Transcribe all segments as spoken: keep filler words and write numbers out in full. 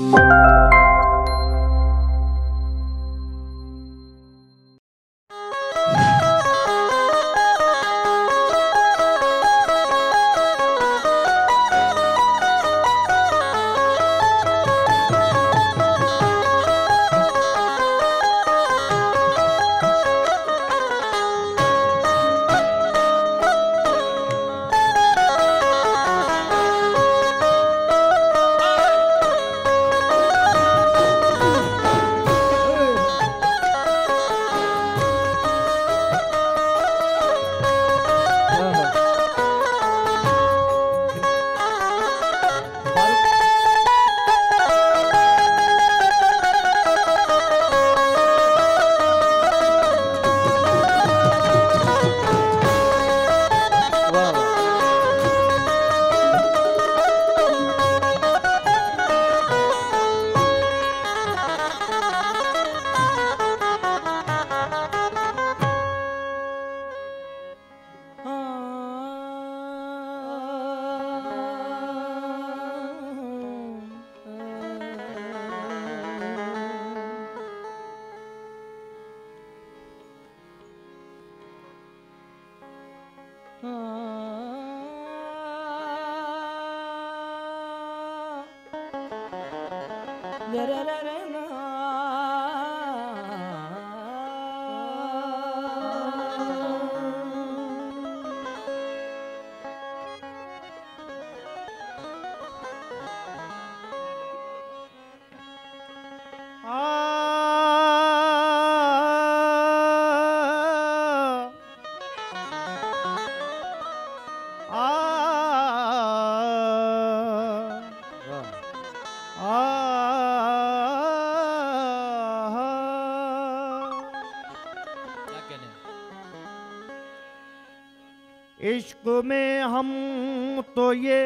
इश्क में हम तो ये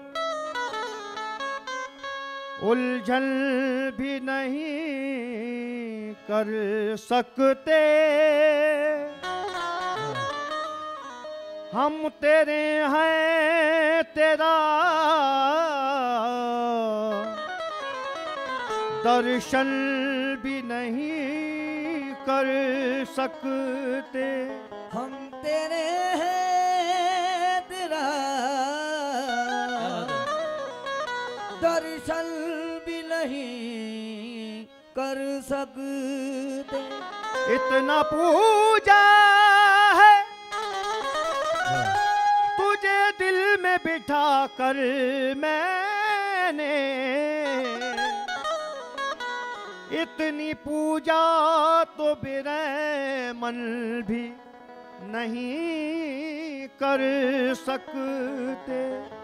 उलझन भी नहीं कर सकते, हम तेरे हैं तेरा दर्शन भी नहीं कर सकते, हम तेरे हैं तेरा दर्शन भी नहीं कर सकते। इतना पूजा है तुझे दिल में बिठा कर मैंने, इतनी पूजा तो बिरहमन भी नहीं कर सकते।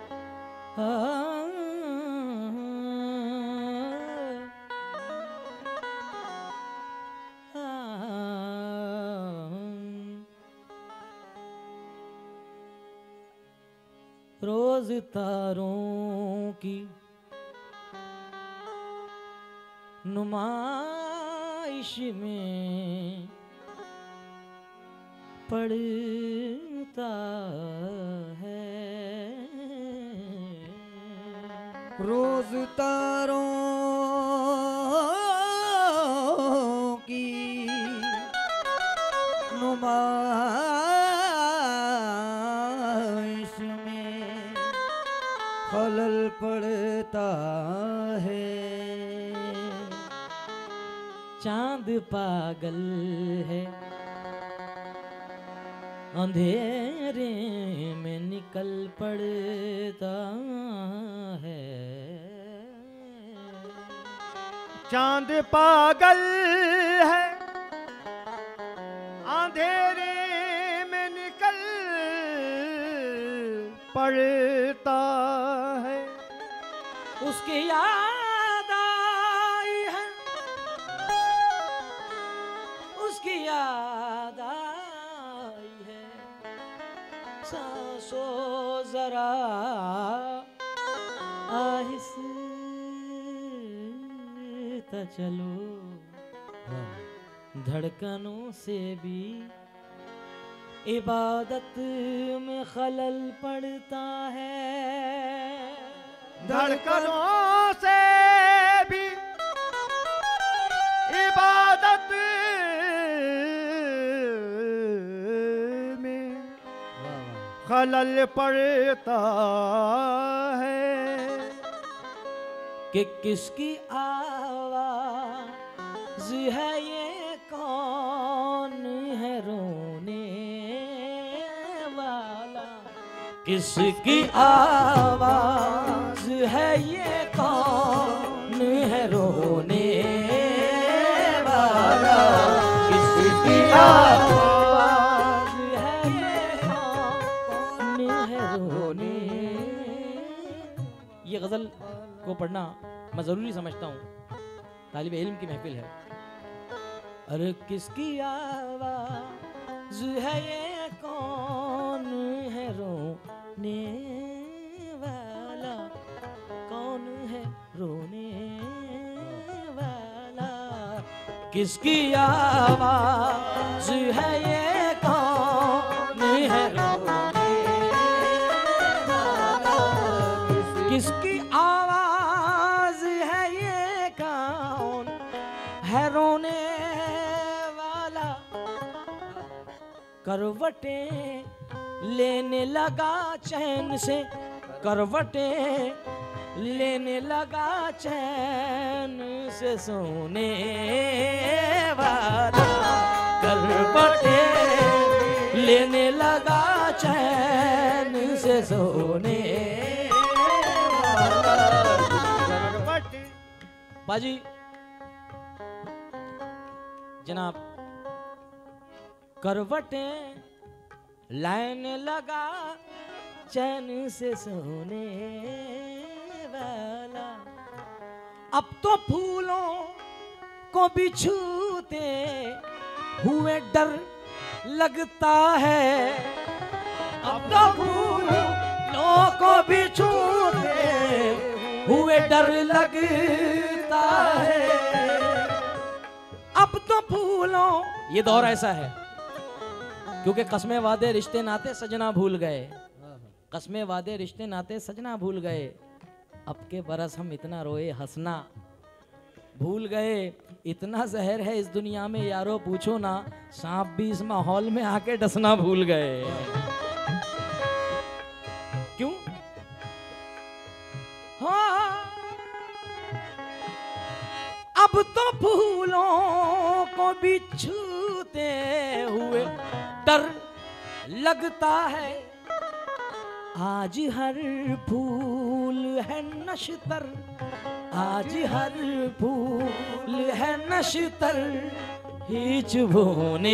रोज तारों की नुमाइश में पड़ता है, रोज तारों की नुमाइश में खलल पड़ता है। चांद पागल है अंधेरे में निकल पड़ता है, चांद पागल है अंधेरे में निकल पड़ता है। उसकी याद आई है, उसकी याद आई है, सांसों जरा आहिस्ता चलो, धड़कनों से भी इबादत में खलल पड़ता है, धड़कनों से भी खलल पड़ता है कि किसकी आवाज है ये, कौन है रोने वाला। किसकी आवाज है ये, कौन है रोने वाला। किसकी आवाज है ये, कौन है रोने। ये गजल को पढ़ना मैं जरूरी समझता हूँ, तालिब इल्म की महफिल है। अरे किसकी आवाज है ये, कौन है रोने वाला। कौन है रोने वाला। किसकी आवाज है ये, कौन है रोने वाला। किसकी आवाज है ये, कौन है रोने वाला। करवटें लेने लगा चैन से, करवटें लेने लगा चैन से सोने वाला। करवटें लेने लगा चैन से सोने वाला। बाजी जनाब, करवटें लाइन लगा चैन से सोने वाला। अब तो फूलों को भी छूते हुए डर लगता है। अब तो फूलों को भी छूते हुए डर लगता है। अब तो फूलों, ये दौर ऐसा है क्योंकि कस्मे वादे रिश्ते नाते सजना भूल गए। कस्मे वादे रिश्ते नाते सजना भूल गए। अब के बरस हम इतना रोए हंसना भूल गए। इतना जहर है इस दुनिया में यारो पूछो ना, सांप भी इस माहौल में आके डसना भूल गए। क्यों? हाँ, अब तो फूलों को भी छूते हुए डर लगता है। आज हर फूल है नशतर, आज हर फूल है नशतर, हिच बोने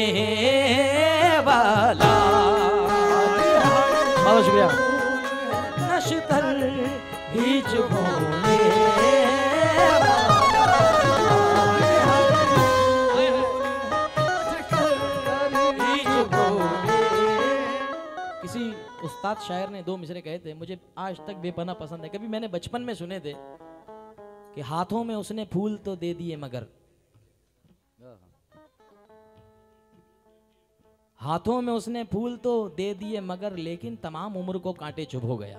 वाला। बहुत शुक्रिया। नशतर हिच बोने उस्ताद शायर ने दो मिसरे कहे थे, मुझे आज तक बेपना पसंद है। कभी मैंने बचपन में सुने थे कि हाथों में उसने फूल तो दे दिए मगर, हाथों में उसने फूल तो दे दिए मगर, लेकिन तमाम उम्र को कांटे चुभ हो गया।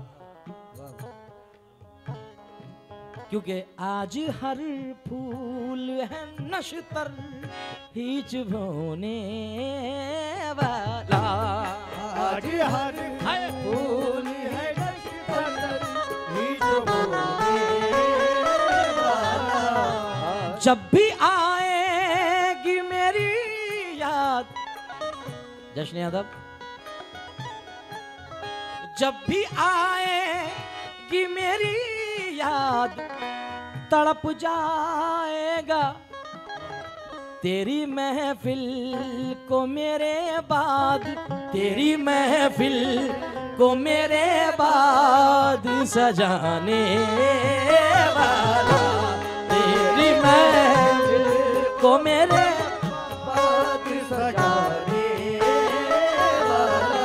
क्योंकि आज हर फूल है नशतर, हिच बोने वाला। आज हर फूल है नशतर, हिच बोने वाला। जब भी आएगी मेरी याद, जश्न यादव, जब भी आएगी मेरी याद, तड़प जाएगा तेरी महफिल को मेरे बाद, तेरी महफिल को मेरे बाद सजाने वाला। तेरी महफिल को मेरे बाद सजाने वाला।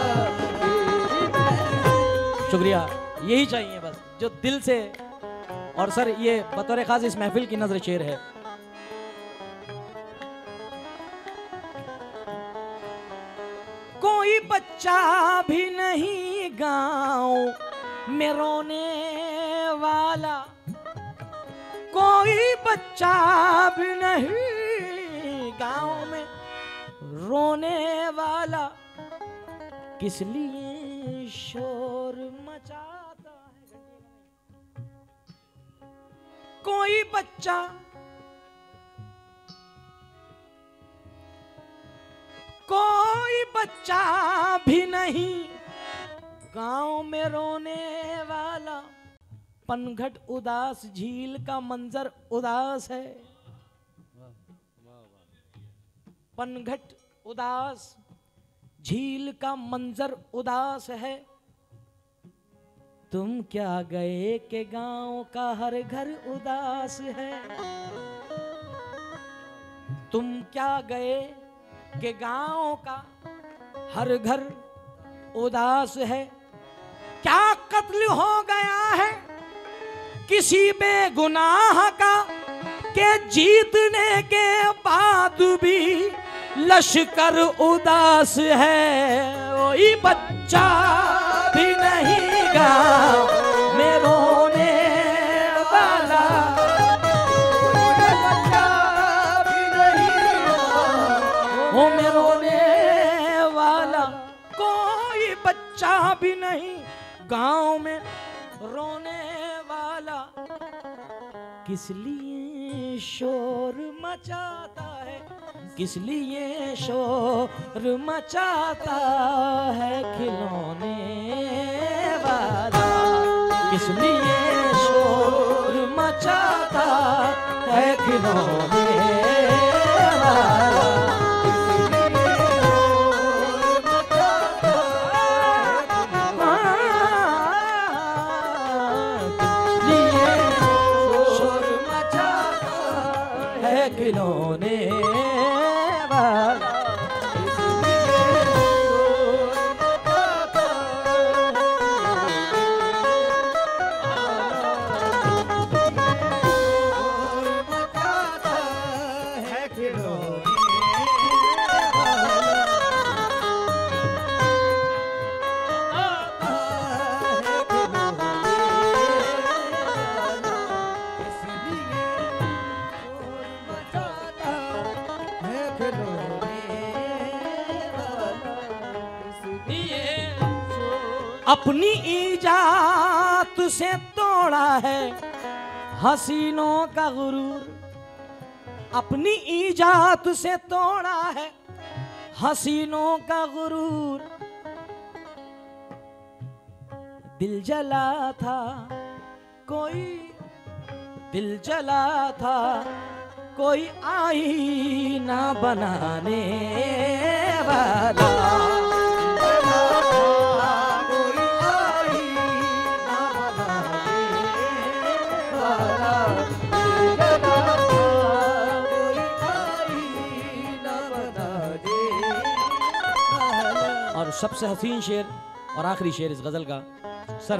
शुक्रिया, यही चाहिए बस, जो दिल से। और सर ये बतौर खास इस महफिल की नजर शेर है। कोई बच्चा भी नहीं गाँव में रोने वाला, कोई बच्चा भी नहीं गाँव में रोने वाला। किस लिए शोर मचाता है। कोई बच्चा कोई बच्चा भी नहीं गांव में रोने वाला। पनघट उदास, झील का मंजर उदास है। पनघट उदास, झील का मंजर उदास है। तुम क्या गए के गांव का हर घर उदास है। तुम क्या गए के गांव का हर घर उदास है। क्या कत्ल हो गया है किसी बेगुनाह का, के जीतने के बाद भी लश्कर उदास है। कोई बच्चा भी नहीं गाँव में रोने वाला। कोई बच्चा भी नहीं गाँव में रोने वाला। कोई बच्चा भी नहीं गाँव में रोने वाला। किस लिए शोर मचाता है, किस लिए शोर मचाता है खिलौने वाला। किस लिए शोर मचाता है खिलौने वाला। खिलौने वाला। अपनी ईजात से तोड़ा है हसीनों का गुरूर। अपनी ईजात से तोड़ा है हसीनों का गुरूर। दिल जला था कोई, दिल जला था कोई आईना बनाने वाला। और सबसे हसीन शेर और आखिरी शेर इस गजल का सर।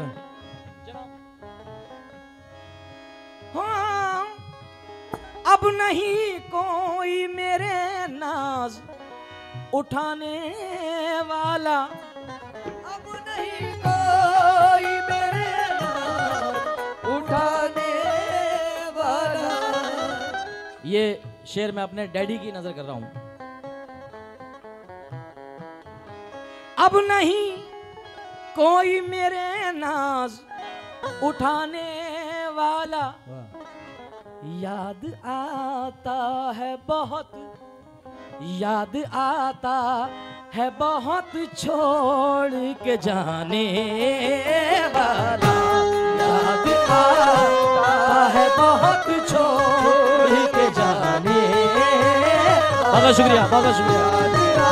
हाँ, अब नहीं कोई मेरे नाज उठाने वाला। अब नहीं कोई मेरे नाज उठाने वाला। ये शेर मैं अपने डैडी की नजर कर रहा हूं। अब नहीं कोई मेरे नाज उठाने वाला। याद आता है बहुत, याद आता है बहुत छोड़ के जाने वाला। याद आता है बहुत छोड़ के जाने। बहुत शुक्रिया, बहुत शुक्रिया।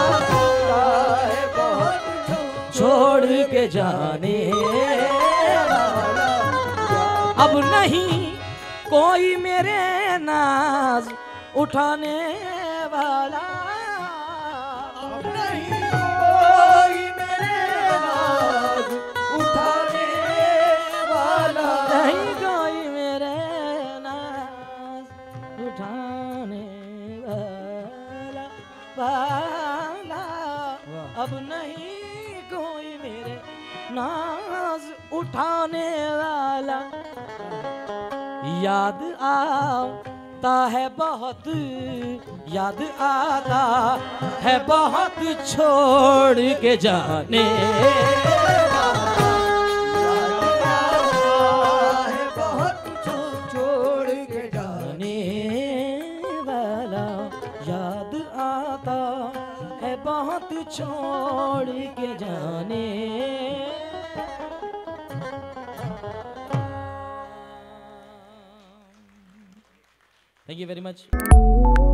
छोड़ के जाने वाला। अब नहीं कोई मेरे नाज उठाने वाला। अब नहीं कोई मेरे नाज उठाने वाला। नहीं कोई मेरे नाज उठाने वाला, वाला। अब नहीं कोई मेरे नाज उठाने वाला। याद आता आता है बहुत, याद आता है बहुत, छोड़ के जाने है बहुत छोड़ के जाने वाला, याद आता है बहुत, छोड़ के जाने। Thank you very much.